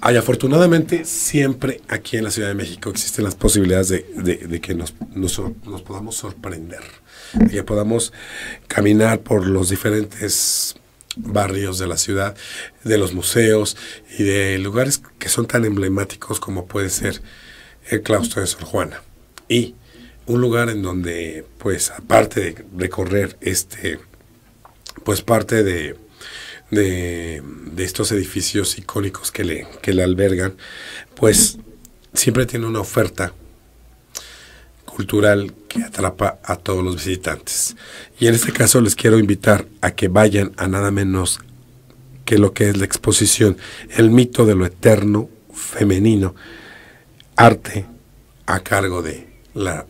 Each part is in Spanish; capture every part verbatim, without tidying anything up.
Ay, afortunadamente, siempre aquí en la Ciudad de México existen las posibilidades de, de, de que nos, nos, nos podamos sorprender, de que podamos caminar por los diferentes barrios de la ciudad, de los museos y de lugares que son tan emblemáticos como puede ser el claustro de Sor Juana. Y un lugar en donde, pues, aparte de recorrer este, pues, parte de, de, de estos edificios icónicos que le, que le albergan, pues, siempre tiene una oferta cultural que atrapa a todos los visitantes. Y en este caso les quiero invitar a que vayan a nada menos que lo que es la exposición El mito de lo eterno femenino, arte a cargo de la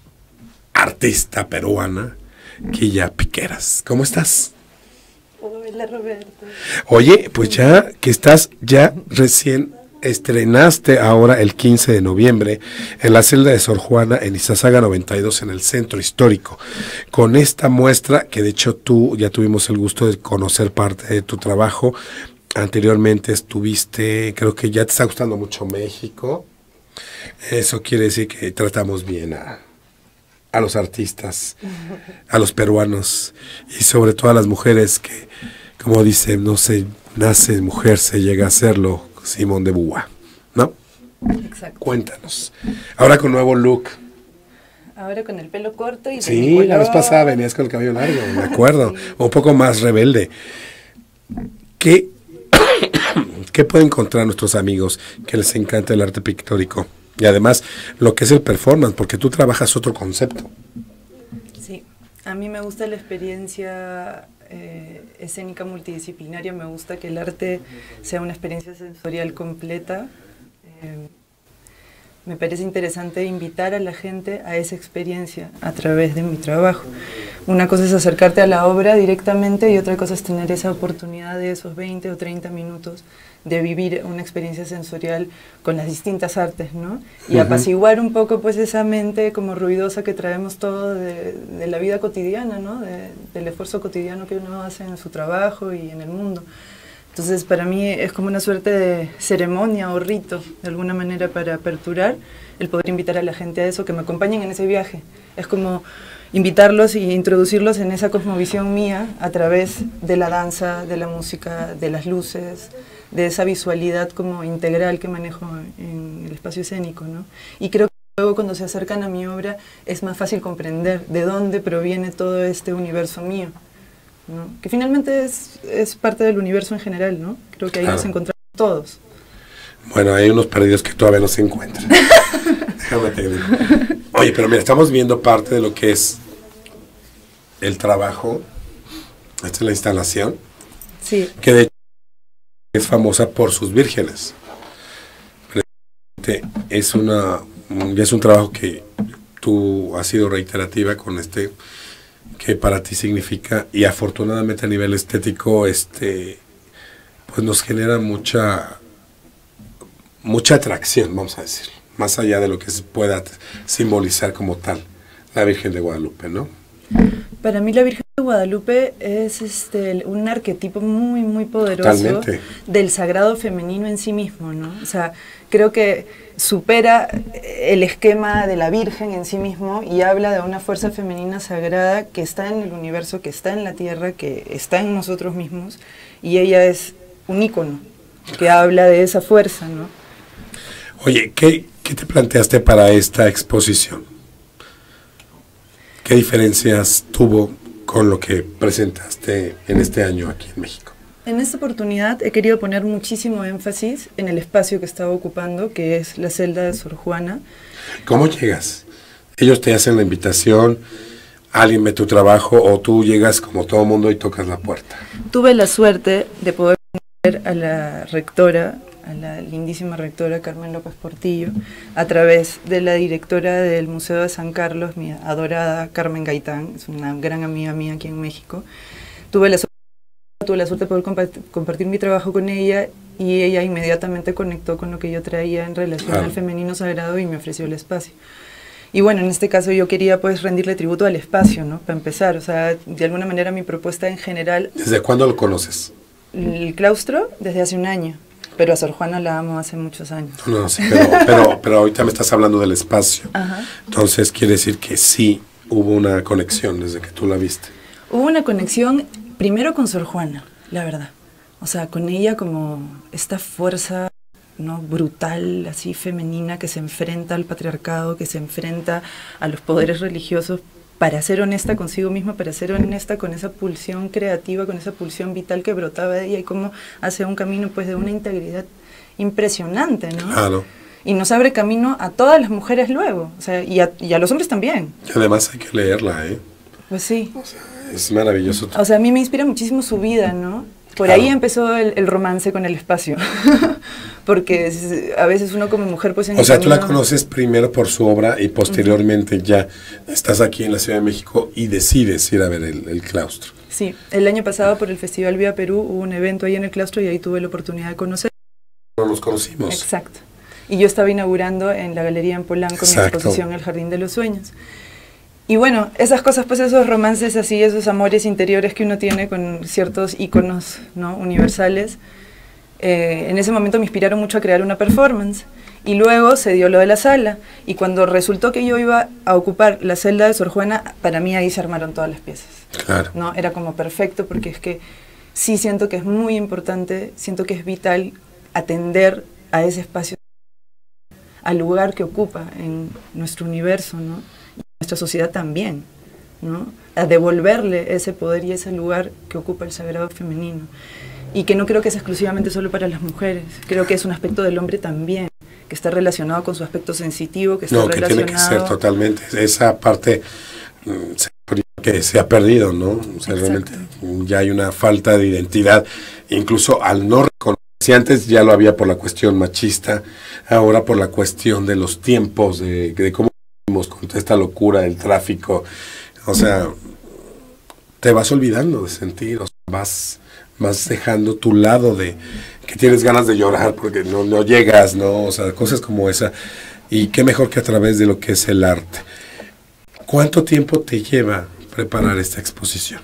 artista peruana Quilla Piqueras. ¿Cómo estás? Hola, Roberto. Oye, pues ya que estás, ya recién estrenaste ahora el quince de noviembre en la celda de Sor Juana en Izazaga noventa y dos en el centro histórico, con esta muestra que de hecho tú ya tuvimos el gusto de conocer parte de tu trabajo. Anteriormente estuviste, creo que ya te está gustando mucho México. Eso quiere decir que tratamos bien a, a los artistas, a los peruanos y sobre todo a las mujeres que, como dicen, no se nace mujer, se llega a serlo, Simón de Beauvoir, ¿no? Exacto. Cuéntanos. Ahora con nuevo look. Ahora con el pelo corto y sí, la vez pasada venías con el cabello largo, me acuerdo, sí. Un poco más rebelde. ¿Qué, ¿Qué pueden encontrar nuestros amigos que les encanta el arte pictórico? Y además, lo que es el performance, porque tú trabajas otro concepto. Sí, a mí me gusta la experiencia eh, escénica multidisciplinaria, me gusta que el arte sea una experiencia sensorial completa. Eh, me parece interesante invitar a la gente a esa experiencia a través de mi trabajo. Una cosa es acercarte a la obra directamente y otra cosa es tener esa oportunidad de esos veinte o treinta minutos de vivir una experiencia sensorial con las distintas artes, ¿no? Y uh-huh. apaciguar un poco pues esa mente como ruidosa que traemos todo de, de la vida cotidiana, ¿no? De, del esfuerzo cotidiano que uno hace en su trabajo y en el mundo. Entonces para mí es como una suerte de ceremonia o rito, de alguna manera, para aperturar el poder invitar a la gente a eso, que me acompañen en ese viaje. Es como invitarlos y introducirlos en esa cosmovisión mía a través de la danza, de la música, de las luces, de esa visualidad como integral que manejo en el espacio escénico, ¿no? Y creo que luego cuando se acercan a mi obra es más fácil comprender de dónde proviene todo este universo mío, ¿no? Que finalmente es, es parte del universo en general, ¿no? Creo que ahí claro. Nos encontramos todos. Bueno, hay unos perdidos que todavía no se encuentran. Déjame te digo. Oye, pero mira, estamos viendo parte de lo que es el trabajo. Esta es la instalación. Sí. Que de hecho es famosa por sus vírgenes. Es una, ya es un trabajo que tú has sido reiterativa con este, que para ti significa, y afortunadamente a nivel estético, este, pues nos genera mucha, mucha atracción, vamos a decir, más allá de lo que se pueda simbolizar como tal la Virgen de Guadalupe, ¿no? Para mí la Virgen de Guadalupe es este, un arquetipo muy, muy poderoso. Totalmente. Del sagrado femenino en sí mismo, ¿no? O sea, creo que supera el esquema de la Virgen en sí mismo y habla de una fuerza femenina sagrada que está en el universo, que está en la tierra, que está en nosotros mismos, y ella es un ícono que habla de esa fuerza, ¿no? Oye, ¿qué, qué te planteaste para esta exposición? ¿Qué diferencias tuvo con lo que presentaste en este año aquí en México? En esta oportunidad he querido poner muchísimo énfasis en el espacio que estaba ocupando, que es la celda de Sor Juana. ¿Cómo llegas? Ellos te hacen la invitación, alguien ve tu trabajo o tú llegas como todo mundo y tocas la puerta. Tuve la suerte de poder conocer a la rectora, a la lindísima rectora Carmen López Portillo, a través de la directora del Museo de San Carlos, mi adorada Carmen Gaitán, es una gran amiga mía aquí en México. Tuve la suerte, tuve la suerte de poder compartir, compartir mi trabajo con ella y ella inmediatamente conectó con lo que yo traía en relación claro. al femenino sagrado y me ofreció el espacio. Y bueno, en este caso yo quería pues rendirle tributo al espacio, ¿no? Para empezar, o sea, de alguna manera mi propuesta en general... ¿Desde cuándo lo conoces? El claustro, desde hace un año. pero a Sor Juana la amo hace muchos años. No, no, sí, pero, pero, pero ahorita me estás hablando del espacio. Ajá. Entonces quiere decir que sí hubo una conexión desde que tú la viste. Hubo una conexión primero con Sor Juana, la verdad. O sea, con ella como esta fuerza, ¿no?, brutal, así femenina, que se enfrenta al patriarcado, que se enfrenta a los poderes religiosos, para ser honesta consigo misma, para ser honesta con esa pulsión creativa, con esa pulsión vital que brotaba de ella, y cómo hace un camino pues de una integridad impresionante, ¿no? Claro. Y nos abre camino a todas las mujeres luego, o sea, y a, y a los hombres también. Y además hay que leerla, ¿eh? Pues sí. O sea, es maravilloso. O sea, a mí me inspira muchísimo su vida, ¿no? Por Claro. ahí empezó el, el romance con el espacio, porque es, a veces uno como mujer pues en O el sea, tú la camino- conoces primero por su obra y posteriormente ya estás aquí en la Ciudad de México y decides ir a ver el, el claustro. Sí, el año pasado por el Festival Vía Perú hubo un evento ahí en el claustro y ahí tuve la oportunidad de conocer. No nos conocimos. Exacto. Y yo estaba inaugurando en la galería en Polanco mi Exacto. exposición El Jardín de los Sueños. Y bueno, esas cosas, pues esos romances así, esos amores interiores que uno tiene con ciertos íconos, ¿no?, universales, eh, en ese momento me inspiraron mucho a crear una performance. Y luego se dio lo de la sala, y cuando resultó que yo iba a ocupar la celda de Sor Juana, para mí ahí se armaron todas las piezas. Claro. ¿No? Era como perfecto, porque es que sí siento que es muy importante, siento que es vital atender a ese espacio, al lugar que ocupa en nuestro universo, ¿no? Y nuestra sociedad también, ¿no? A devolverle ese poder y ese lugar que ocupa el sagrado femenino. Y que no creo que es exclusivamente solo para las mujeres, creo que es un aspecto del hombre también, que está relacionado con su aspecto sensitivo, que está No, que relacionado... tiene que ser totalmente. Esa parte mm, se- que se ha perdido, ¿no? O sea, Exacto. realmente ya hay una falta de identidad, incluso al no reconocer. Si antes ya lo había por la cuestión machista, ahora por la cuestión de los tiempos, de, de cómo vivimos con toda esta locura del tráfico. O sea, te vas olvidando de sentir, o sea, vas, vas dejando tu lado de que tienes ganas de llorar porque no, no llegas, ¿no? O sea, cosas como esa. Y qué mejor que a través de lo que es el arte. ¿Cuánto tiempo te lleva preparar esta exposición?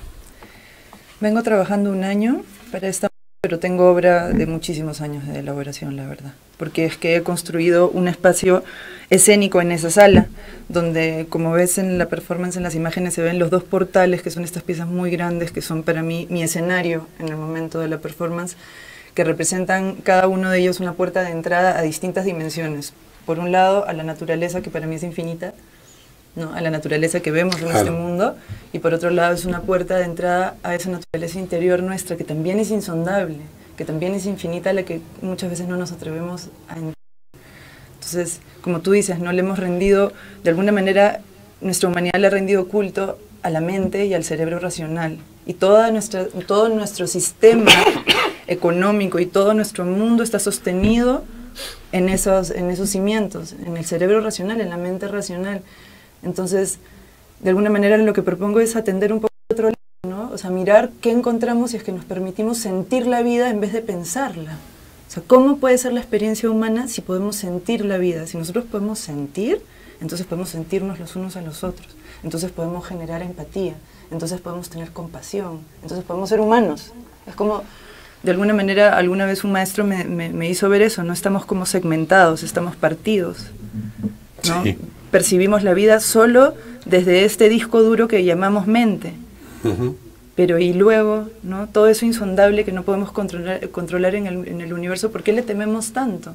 Vengo trabajando un año para esta, pero tengo obra de muchísimos años de elaboración, la verdad. Porque es que he construido un espacio escénico en esa sala, donde, como ves en la performance, en las imágenes, se ven los dos portales, que son estas piezas muy grandes, que son para mí mi escenario en el momento de la performance, que representan cada uno de ellos una puerta de entrada a distintas dimensiones. Por un lado, a la naturaleza, que para mí es infinita, ¿no?, a la naturaleza que vemos en Claro. este mundo, y por otro lado es una puerta de entrada a esa naturaleza interior nuestra, que también es insondable, que también es infinita, a la que muchas veces no nos atrevemos a entender. Entonces, como tú dices, no le hemos rendido, de alguna manera, nuestra humanidad le ha rendido culto a la mente y al cerebro racional, y toda nuestra, todo nuestro sistema económico y todo nuestro mundo está sostenido en esos, en esos cimientos, en el cerebro racional, en la mente racional. Entonces, de alguna manera lo que propongo es atender un poco de otro lado, ¿no? O sea, mirar qué encontramos si es que nos permitimos sentir la vida en vez de pensarla. O sea, ¿cómo puede ser la experiencia humana si podemos sentir la vida? Si nosotros podemos sentir, entonces podemos sentirnos los unos a los otros. Entonces podemos generar empatía, entonces podemos tener compasión, entonces podemos ser humanos. Es como, de alguna manera, alguna vez un maestro me, me, me hizo ver eso, no estamos como segmentados, estamos partidos, ¿no? Sí. Percibimos la vida solo desde este disco duro que llamamos mente. Uh-huh. Pero y luego, ¿no?, todo eso insondable que no podemos controlar, controlar en, el, en el universo, ¿por qué le tememos tanto?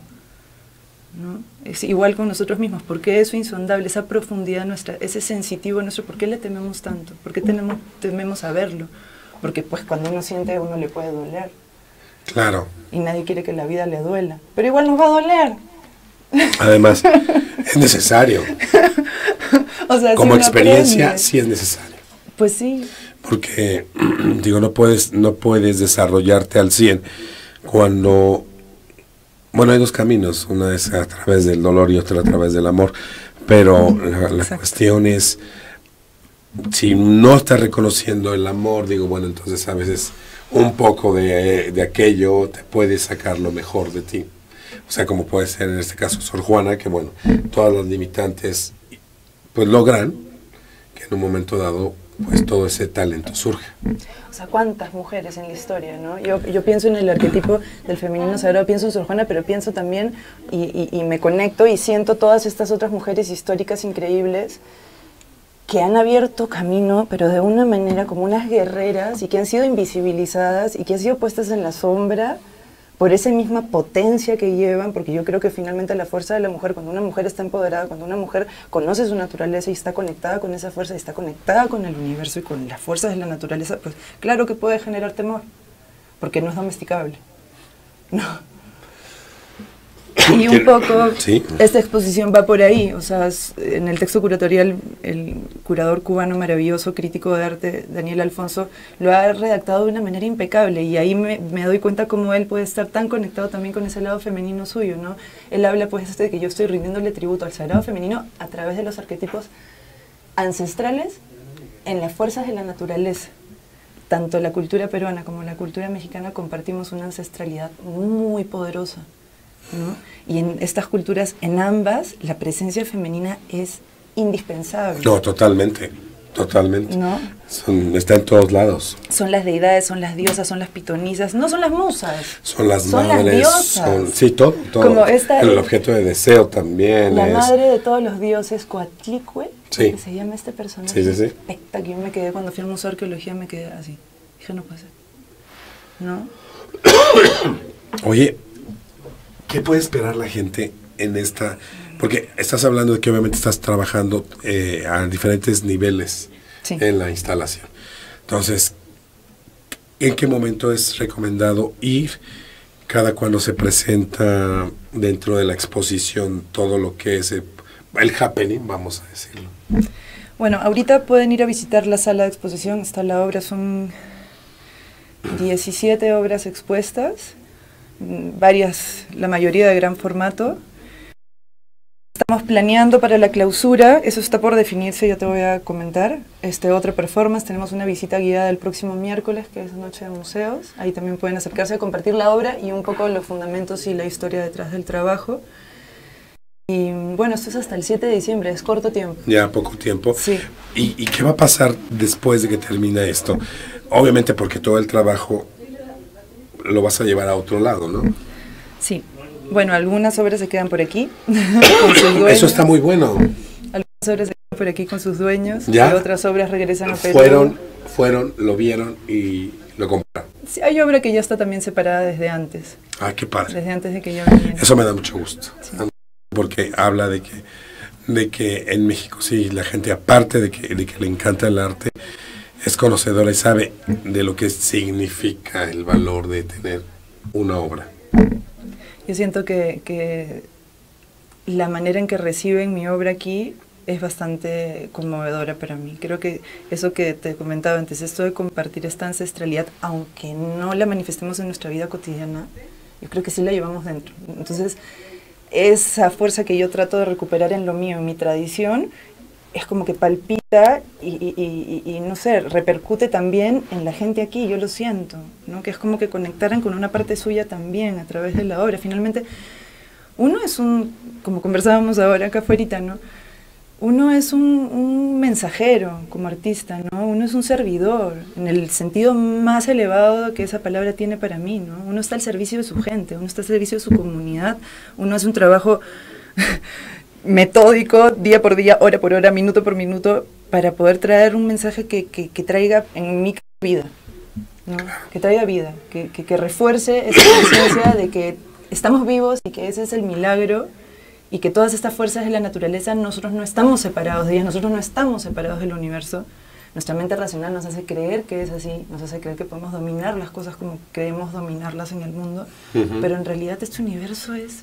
¿No? Es igual con nosotros mismos, ¿por qué eso insondable, esa profundidad nuestra, ese sensitivo nuestro, ¿por qué le tememos tanto? ¿Por qué tenemos, tememos a verlo? Porque pues cuando uno siente a uno le puede doler. Claro. Y nadie quiere que la vida le duela. Pero igual nos va a doler. Además, es necesario. O sea, Como si uno experiencia, aprende, sí es necesario. pues sí. Porque, digo, no puedes, no puedes desarrollarte al cien cuando... Bueno, hay dos caminos, una es a través del dolor y otra a través del amor, pero la, la cuestión es, si no estás reconociendo el amor, digo, bueno, entonces a veces un poco de, de aquello te puede sacar lo mejor de ti. O sea, como puede ser en este caso Sor Juana, que bueno, todas las limitantes pues logran que en un momento dado pues todo ese talento surge. O sea, ¿cuántas mujeres en la historia, no? Yo, yo pienso en el arquetipo del femenino sagrado, pienso en Sor Juana, pero pienso también, y, y, y me conecto y siento todas estas otras mujeres históricas increíbles que han abierto camino, pero de una manera como unas guerreras, y que han sido invisibilizadas, y que han sido puestas en la sombra, por esa misma potencia que llevan, porque yo creo que finalmente la fuerza de la mujer, cuando una mujer está empoderada, cuando una mujer conoce su naturaleza y está conectada con esa fuerza, y está conectada con el universo y con las fuerzas de la naturaleza, pues claro que puede generar temor, porque no es domesticable. No. Y un poco, sí, esta exposición va por ahí, o sea, en el texto curatorial, el curador cubano maravilloso, crítico de arte, Daniel Alfonso, lo ha redactado de una manera impecable, y ahí me, me doy cuenta cómo él puede estar tan conectado también con ese lado femenino suyo, ¿no? Él habla pues de que yo estoy rindiéndole tributo al sagrado femenino a través de los arquetipos ancestrales en las fuerzas de la naturaleza. Tanto la cultura peruana como la cultura mexicana compartimos una ancestralidad muy poderosa, ¿no? Y en estas culturas, en ambas, la presencia femenina es indispensable. No, totalmente, totalmente. ¿No? Son, está en todos lados. Son las deidades, son las diosas, son las pitonisas, no son las musas. Son las son madres, las diosas. Son, sí, todo, todo. Como esta, el objeto de deseo también la es... madre de todos los dioses, Coatlicue, sí, que se llama este personaje. Sí, sí, sí. Espectacular. Yo me quedé, cuando fui al Museo de Arqueología, me quedé así. Dije, no puede ser. ¿No? Oye, ¿qué puede esperar la gente en esta? Porque estás hablando de que obviamente estás trabajando eh, a diferentes niveles, sí, en la instalación. Entonces, ¿en qué momento es recomendado ir? Cada cuando se presenta dentro de la exposición todo lo que es el, el happening, vamos a decirlo. Bueno, ahorita pueden ir a visitar la sala de exposición. Está la obra, son diecisiete obras expuestas, varias, la mayoría de gran formato. Estamos planeando para la clausura, eso está por definirse, ya te voy a comentar. Este, otra performance, tenemos una visita guiada el próximo miércoles, que es Noche de Museos. Ahí también pueden acercarse a compartir la obra y un poco los fundamentos y la historia detrás del trabajo. Y bueno, esto es hasta el siete de diciembre, es corto tiempo. Ya, poco tiempo. Sí. ¿Y, y qué va a pasar después de que termine esto? Obviamente porque todo el trabajo lo vas a llevar a otro lado, ¿no? Sí. Bueno, algunas obras se quedan por aquí, con sus dueños. Eso está muy bueno. Algunas obras se quedan por aquí con sus dueños, ¿ya? Y otras obras regresan a Perú. Fueron, fueron, lo vieron y lo compraron. Sí, hay obra que ya está también separada desde antes. Ah, qué padre. Desde antes de que yo viniera. Eso me da mucho gusto. Sí. Porque habla de que, de que en México sí, la gente, aparte de que, de que le encanta el arte, es conocedora y sabe de lo que significa el valor de tener una obra. Yo siento que, que la manera en que reciben mi obra aquí es bastante conmovedora para mí. Creo que eso que te comentaba antes, esto de compartir esta ancestralidad, aunque no la manifestemos en nuestra vida cotidiana, yo creo que sí la llevamos dentro. Entonces, esa fuerza que yo trato de recuperar en lo mío, en mi tradición, es como que palpita y, y, y, y, no sé, repercute también en la gente aquí, yo lo siento, ¿no? Que es como que conectaran con una parte suya también a través de la obra. Finalmente, uno es un, como conversábamos ahora acá afuera, ¿no? Uno es un, un mensajero como artista, ¿no? Uno es un servidor, en el sentido más elevado que esa palabra tiene para mí, ¿no? Uno está al servicio de su gente, uno está al servicio de su comunidad, uno hace un trabajo metódico, día por día, hora por hora, minuto por minuto, para poder traer un mensaje que, que, que traiga en mi vida, ¿no? Que traiga vida, que, que, que refuerce esa conciencia de que estamos vivos y que ese es el milagro y que todas estas fuerzas de la naturaleza, nosotros no estamos separados de ellas, nosotros no estamos separados del universo. Nuestra mente racional nos hace creer que es así, nos hace creer que podemos dominar las cosas como creemos dominarlas en el mundo, uh-huh. Pero en realidad este universo es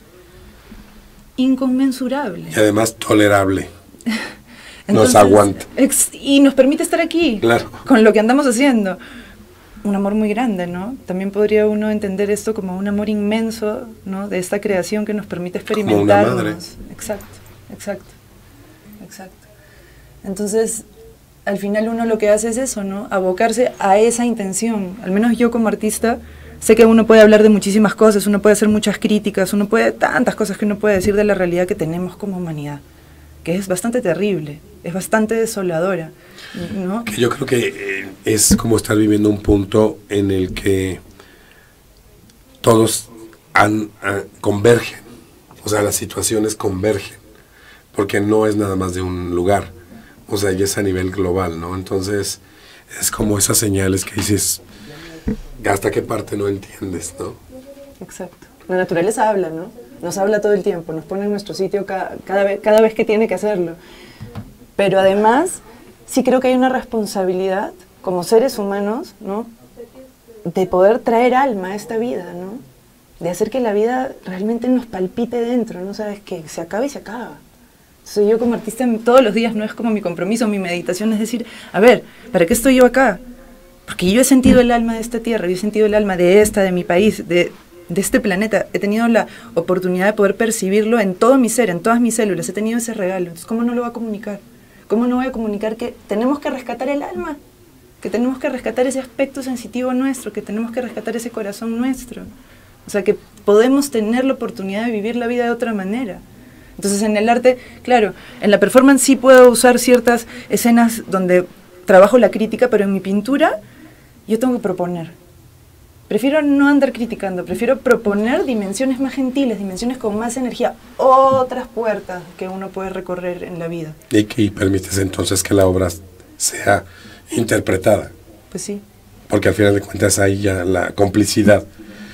inconmensurable. Y además tolerable. Entonces, nos aguanta. Ex, y nos permite estar aquí, claro, con lo que andamos haciendo. Un amor muy grande, ¿no? También podría uno entender esto como un amor inmenso, ¿no? De esta creación que nos permite experimentarnos. Como una madre. Exacto, exacto, exacto. Entonces, al final uno lo que hace es eso, ¿no? Abocarse a esa intención. Al menos yo como artista, sé que uno puede hablar de muchísimas cosas, uno puede hacer muchas críticas, uno puede, tantas cosas que uno puede decir de la realidad que tenemos como humanidad, que es bastante terrible, es bastante desoladora, ¿no? Que yo creo que eh, es como estar viviendo un punto en el que todos han, han, convergen, o sea, las situaciones convergen, porque no es nada más de un lugar, o sea, ya es a nivel global, ¿no? Entonces, es como esas señales que dices, ¿hasta qué parte no entiendes, no? Exacto. La naturaleza habla, ¿no? Nos habla todo el tiempo, nos pone en nuestro sitio cada, cada, vez, cada vez que tiene que hacerlo. Pero además, sí creo que hay una responsabilidad como seres humanos, ¿no? De poder traer alma a esta vida, ¿no? De hacer que la vida realmente nos palpite dentro, ¿no? Sabes que se acaba y se acaba. Entonces yo como artista todos los días no es como mi compromiso, mi meditación es decir, a ver, ¿para qué estoy yo acá? Porque yo he sentido el alma de esta tierra, yo he sentido el alma de esta, de mi país, de, de este planeta. He tenido la oportunidad de poder percibirlo en todo mi ser, en todas mis células. He tenido ese regalo. Entonces, ¿cómo no lo voy a comunicar? ¿Cómo no voy a comunicar que tenemos que rescatar el alma? Que tenemos que rescatar ese aspecto sensitivo nuestro, que tenemos que rescatar ese corazón nuestro. O sea, que podemos tener la oportunidad de vivir la vida de otra manera. Entonces, en el arte, claro, en la performance sí puedo usar ciertas escenas donde trabajo la crítica, pero en mi pintura yo tengo que proponer. Prefiero no andar criticando, prefiero proponer dimensiones más gentiles, dimensiones con más energía, otras puertas que uno puede recorrer en la vida. Y que permites entonces que la obra sea interpretada. Pues sí. Porque al final de cuentas ahí ya la complicidad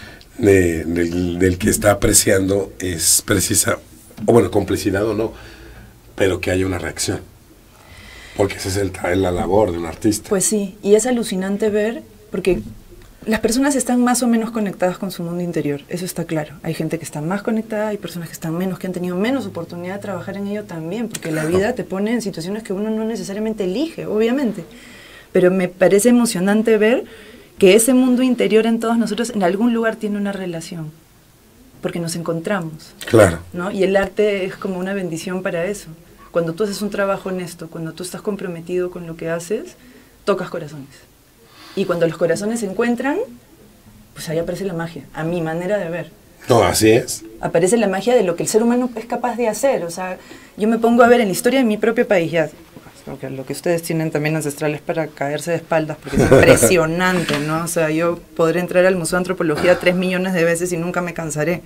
de, del, del que está apreciando es precisa, o bueno, complicidad o no, pero que haya una reacción. Porque esa es el, la labor de un artista. Pues sí, y es alucinante ver, porque las personas están más o menos conectadas con su mundo interior, eso está claro. Hay gente que está más conectada, hay personas que están menos, que han tenido menos oportunidad de trabajar en ello también, porque la vida te pone en situaciones que uno no necesariamente elige, obviamente. Pero me parece emocionante ver que ese mundo interior en todos nosotros en algún lugar tiene una relación, porque nos encontramos. Claro. ¿No? Y el arte es como una bendición para eso. Cuando tú haces un trabajo honesto, cuando tú estás comprometido con lo que haces, tocas corazones. Y cuando los corazones se encuentran, pues ahí aparece la magia, a mi manera de ver. No, así es. Aparece la magia de lo que el ser humano es capaz de hacer. O sea, yo me pongo a ver en la historia de mi propio país, ya, porque lo que ustedes tienen también ancestrales para caerse de espaldas, porque es impresionante, ¿no? O sea, yo podré entrar al Museo de Antropología tres millones de veces y nunca me cansaré.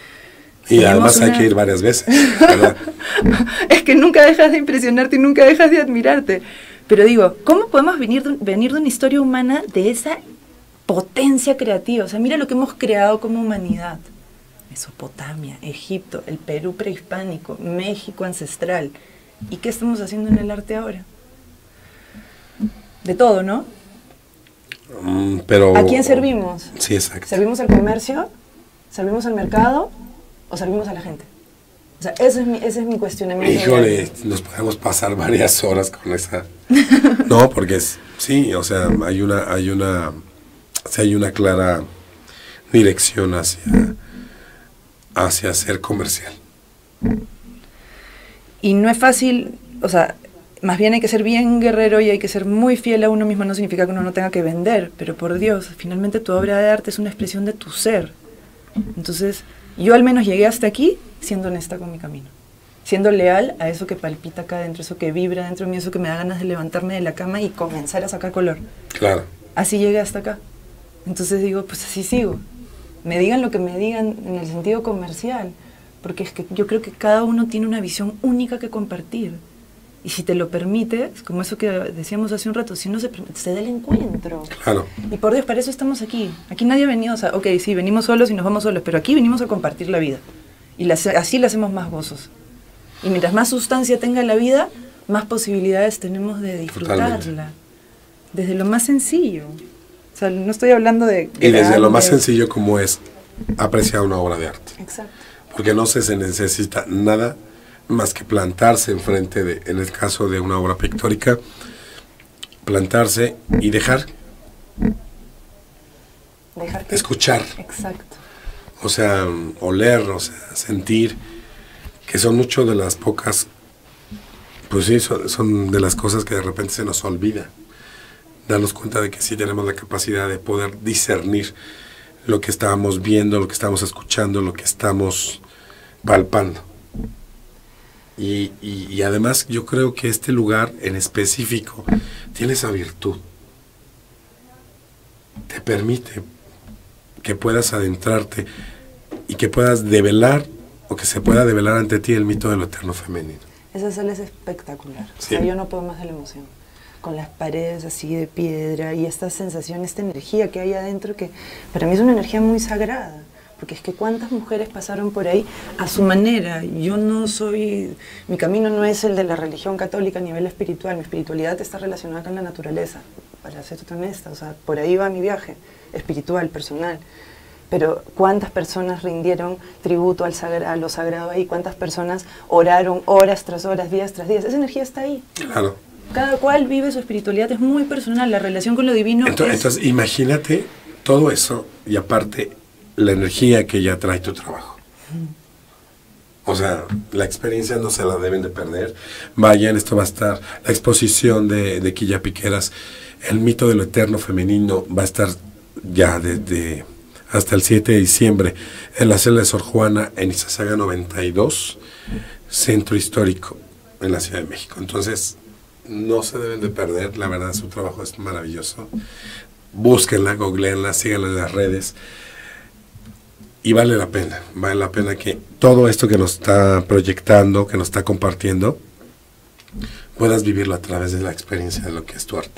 Y Tenemos además una... hay que ir varias veces, ¿verdad? Es que nunca dejas de impresionarte y nunca dejas de admirarte. Pero digo, ¿cómo podemos venir de, venir de una historia humana de esa potencia creativa? O sea, mira lo que hemos creado como humanidad. Mesopotamia, Egipto, el Perú prehispánico, México ancestral. ¿Y qué estamos haciendo en el arte ahora? De todo, ¿no? Mm, pero... ¿A quién servimos? Sí, exacto. ¿Servimos al comercio? ¿Servimos al mercado? ¿O servimos a la gente? O sea, ese es mi, ese es mi cuestionamiento. Híjole, nos podemos pasar varias horas con esa. No, porque es, sí, o sea, hay una, hay una, o sea, hay una clara dirección hacia, hacia ser comercial. Y no es fácil, o sea, más bien hay que ser bien guerrero y hay que ser muy fiel a uno mismo. No significa que uno no tenga que vender, pero por Dios, finalmente tu obra de arte es una expresión de tu ser. Entonces, yo al menos llegué hasta aquí siendo honesta con mi camino, siendo leal a eso que palpita acá adentro, eso que vibra dentro de mí, eso que me da ganas de levantarme de la cama y comenzar a sacar color. Claro. Así llegué hasta acá. Entonces digo, pues así sigo. Me digan lo que me digan en el sentido comercial, porque es que yo creo que cada uno tiene una visión única que compartir. Y si te lo permites, como eso que decíamos hace un rato, si no se permite, se da el encuentro. Claro. Y por Dios, para eso estamos aquí. Aquí nadie ha venido, o sea, ok, sí, venimos solos y nos vamos solos, pero aquí venimos a compartir la vida. Y la, así la hacemos más gozosos. Y mientras más sustancia tenga la vida, más posibilidades tenemos de disfrutarla. Totalmente. Desde lo más sencillo. O sea, no estoy hablando de... Y desde lo más sencillo como es apreciar una obra de arte. Exacto. Porque no se, se necesita nada más que plantarse enfrente de, en el caso de una obra pictórica, plantarse y dejar, dejar que... escuchar. Exacto. O sea, oler, o sea, sentir, que son mucho de las pocas, pues sí, son, son de las cosas que de repente se nos olvida. Darnos cuenta de que sí tenemos la capacidad de poder discernir lo que estábamos viendo, lo que estamos escuchando, lo que estamos palpando. Y, y, y además yo creo que este lugar en específico tiene esa virtud. Te permite que puedas adentrarte y que puedas develar o que se pueda develar ante ti el mito de lo eterno femenino. Esa sala es espectacular. Sí. O sea, yo no puedo más de la emoción. Con las paredes así de piedra y esta sensación, esta energía que hay adentro, que para mí es una energía muy sagrada. Porque es que cuántas mujeres pasaron por ahí a su manera. Yo no soy, mi camino no es el de la religión católica a nivel espiritual. Mi espiritualidad está relacionada con la naturaleza, para ser honesta. O sea, por ahí va mi viaje espiritual, personal. Pero cuántas personas rindieron tributo al sagra, a lo sagrado ahí, cuántas personas oraron horas tras horas, días tras días. Esa energía está ahí. Claro. Cada cual vive su espiritualidad, es muy personal, la relación con lo divino. Entonces, es... entonces imagínate todo eso y aparte la energía que ya trae tu trabajo. O sea, la experiencia no se la deben de perder. Vayan, esto va a estar, la exposición de, de Quilla Piqueras, el mito de lo eterno femenino, va a estar ya desde hasta el siete de diciembre en la celda de Sor Juana en Izazaga noventa y dos, Centro Histórico en la Ciudad de México. Entonces, no se deben de perder, la verdad su trabajo es maravilloso. Búsquenla, googleenla, síganla en las redes. Y vale la pena, vale la pena que todo esto que nos está proyectando, que nos está compartiendo, puedas vivirlo a través de la experiencia de lo que es tu arte.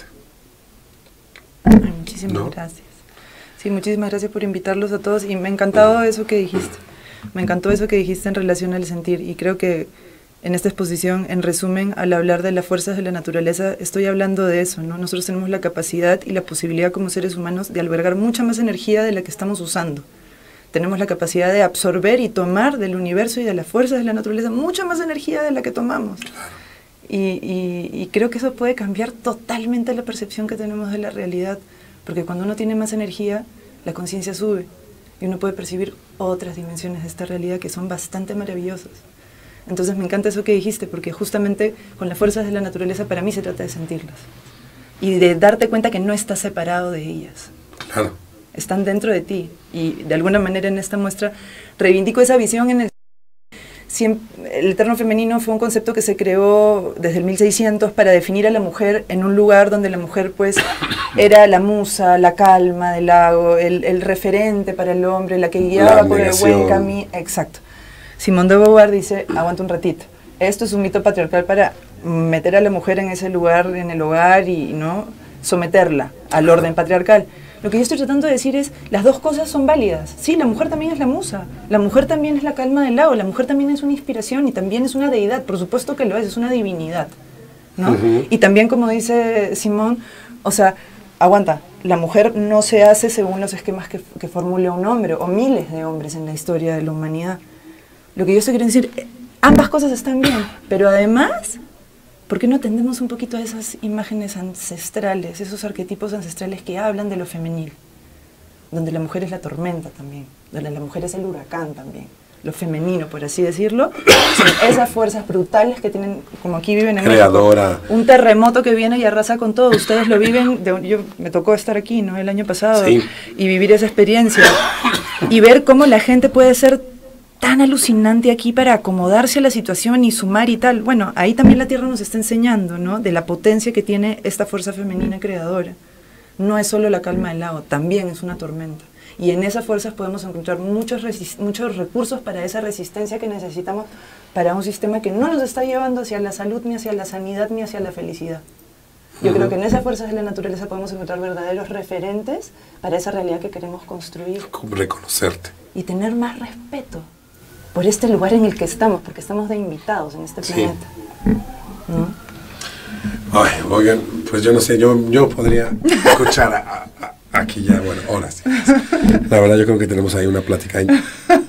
Ay, muchísimas ¿No? gracias. Sí, muchísimas gracias por invitarlos a todos y me ha encantado eso que dijiste. Me encantó eso que dijiste en relación al sentir y creo que en esta exposición, en resumen, al hablar de las fuerzas de la naturaleza, estoy hablando de eso, ¿no? Nosotros tenemos la capacidad y la posibilidad como seres humanos de albergar mucha más energía de la que estamos usando. Tenemos la capacidad de absorber y tomar del universo y de las fuerzas de la naturaleza mucha más energía de la que tomamos. Claro. Y, y, y creo que eso puede cambiar totalmente la percepción que tenemos de la realidad, porque cuando uno tiene más energía, la conciencia sube y uno puede percibir otras dimensiones de esta realidad que son bastante maravillosas. Entonces me encanta eso que dijiste, porque justamente con las fuerzas de la naturaleza para mí se trata de sentirlas y de darte cuenta que no estás separado de ellas. Claro. Están dentro de ti y de alguna manera en esta muestra reivindico esa visión en el siempre, el eterno femenino fue un concepto que se creó desde el mil seiscientos para definir a la mujer en un lugar donde la mujer pues era la musa, la calma del lago, el, el referente para el hombre, la que guiaba la por el buen camino. Exacto. Simone de Beauvoir dice, aguanta un ratito, esto es un mito patriarcal para meter a la mujer en ese lugar, en el hogar y no someterla al orden patriarcal. Lo que yo estoy tratando de decir es, las dos cosas son válidas. Sí, la mujer también es la musa, la mujer también es la calma del lago, la mujer también es una inspiración y también es una deidad, por supuesto que lo es, es una divinidad, ¿no? Uh-huh. Y también, como dice Simón, o sea, aguanta, la mujer no se hace según los esquemas que, que formula un hombre, o miles de hombres en la historia de la humanidad. Lo que yo estoy queriendo decir, ambas cosas están bien, pero además, ¿por qué no atendemos un poquito a esas imágenes ancestrales, esos arquetipos ancestrales que hablan de lo femenil? Donde la mujer es la tormenta también, donde la mujer es el huracán también, lo femenino, por así decirlo, son esas fuerzas brutales que tienen, como aquí viven en Creadora. México, un terremoto que viene y arrasa con todo. Ustedes lo viven, de, yo me tocó estar aquí, ¿no? El año pasado, sí. Y vivir esa experiencia y ver cómo la gente puede ser tan alucinante aquí para acomodarse a la situación y sumar y tal. Bueno, ahí también la Tierra nos está enseñando, ¿no? De la potencia que tiene esta fuerza femenina creadora. No es solo la calma del lago, también es una tormenta. Y en esas fuerzas podemos encontrar muchos, muchos recursos para esa resistencia que necesitamos para un sistema que no nos está llevando hacia la salud, ni hacia la sanidad, ni hacia la felicidad. Yo uh-huh. creo que en esas fuerzas de la naturaleza podemos encontrar verdaderos referentes para esa realidad que queremos construir. Reconocerte. Y tener más respeto por este lugar en el que estamos, porque estamos de invitados en este planeta. Sí. ¿No? Ay, oigan, pues yo no sé, yo, yo podría escuchar a, a, aquí ya, bueno, horas. La verdad yo creo que tenemos ahí una plática. Y,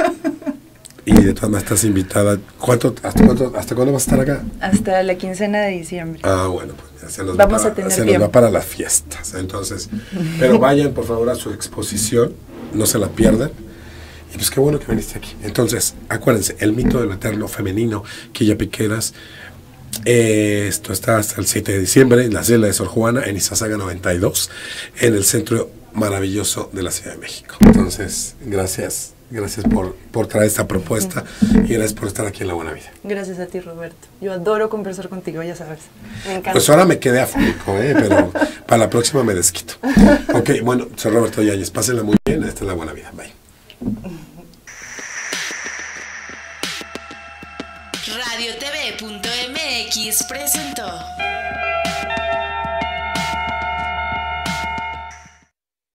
y de todas maneras estás invitada. ¿Cuánto, hasta, cuánto, ¿Hasta cuándo vas a estar acá? Hasta la quincena de diciembre. Ah, bueno, pues ya se nos, Vamos va, a tener para, se nos va para las fiestas. Entonces, pero vayan por favor a su exposición, no se la pierdan. Y pues qué bueno que viniste aquí. Entonces, acuérdense, el mito del eterno femenino, Quilla Piqueras, eh, esto está hasta el siete de diciembre en la celda de Sor Juana, en Izazaga noventa y dos, en el centro maravilloso de la Ciudad de México. Entonces, gracias Gracias por, por traer esta propuesta y gracias por estar aquí en La Buena Vida. Gracias a ti, Roberto. Yo adoro conversar contigo, ya sabes. Me encanta. Pues ahora me quedé afónico, ¿eh? Pero para la próxima me desquito. Ok, bueno, soy Roberto Yáñez. Pásenla muy bien. Esta es La Buena Vida. Bye. Radio T V punto M X presentó